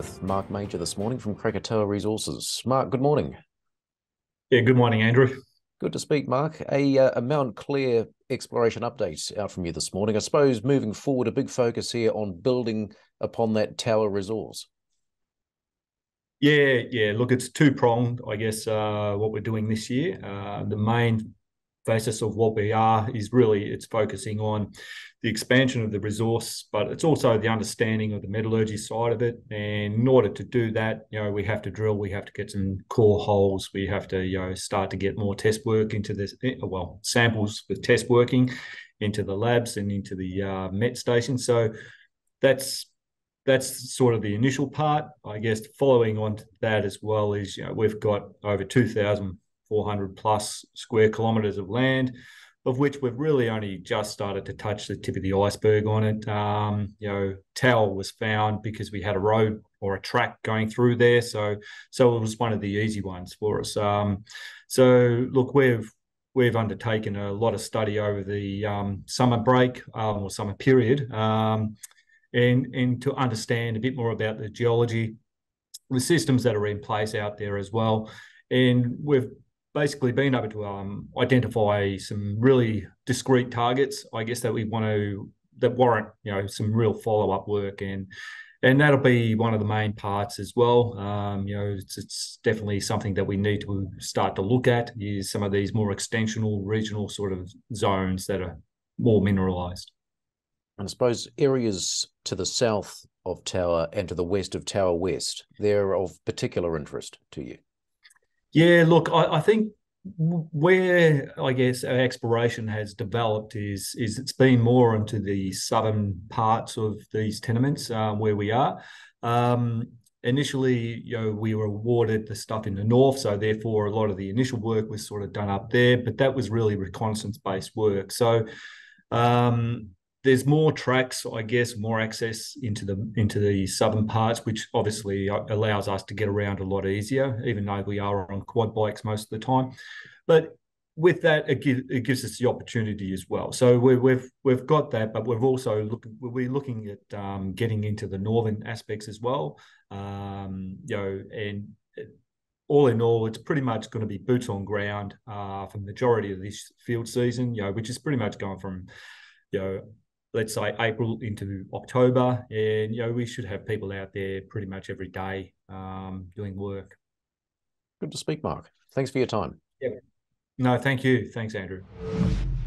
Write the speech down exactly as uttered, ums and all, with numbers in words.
with Mark Major this morning from Krakatoa Resources. Mark, good morning. Yeah, good morning, Andrew. Good to speak, Mark. A, uh, a Mount Clere exploration update out from you this morning. I suppose moving forward, a big focus here on building upon that tower resource. Yeah, yeah. Look, it's two-pronged, I guess, uh, what we're doing this year. Uh, the main basis of what we are is really it's focusing on the expansion of the resource, but it's also the understanding of the metallurgy side of it. And in order to do that, you know, we have to drill, we have to get some core holes, we have to, you know, start to get more test work into this, well, samples with test working into the labs and into the uh, met station. So that's that's sort of the initial part. I guess following on to that as well is, you know, we've got over two thousand four hundred plus square kilometres of land, of which we've really only just started to touch the tip of the iceberg on it. Um, you know, Towel was found because we had a road or a track going through there. So, so it was one of the easy ones for us. Um, so look, we've We've undertaken a lot of study over the um, summer break um, or summer period, um, and, and to understand a bit more about the geology, the systems that are in place out there as well. And we've basically been able to um, identify some really discrete targets, I guess, that we want to, that warrant, you know, some real follow-up work. And and that'll be one of the main parts as well. Um, you know, it's, it's definitely something that we need to start to look at is some of these more extensional regional sort of zones that are more mineralized. And I suppose areas to the south of Tower and to the west of Tower West, they're of particular interest to you. Yeah, look, I, I think where I guess our exploration has developed is is it's been more into the southern parts of these tenements uh, where we are. Um, initially, you know, we were awarded the stuff in the north, so therefore a lot of the initial work was sort of done up there, but that was really reconnaissance-based work. So um, there's more tracks, I guess, more access into the into the southern parts, which obviously allows us to get around a lot easier, even though we are on quad bikes most of the time. But with that, it, give, it gives us the opportunity as well. So we, we've we've got that, but we've also look we're looking at um, getting into the northern aspects as well. Um, you know, and all in all, it's pretty much going to be boots on ground uh, for the majority of this field season. You know, which is pretty much going from, you know, let's say April into October, and you know we should have people out there pretty much every day um, doing work. Good to speak, Mark. Thanks for your time. Yeah. No, thank you. Thanks, Andrew.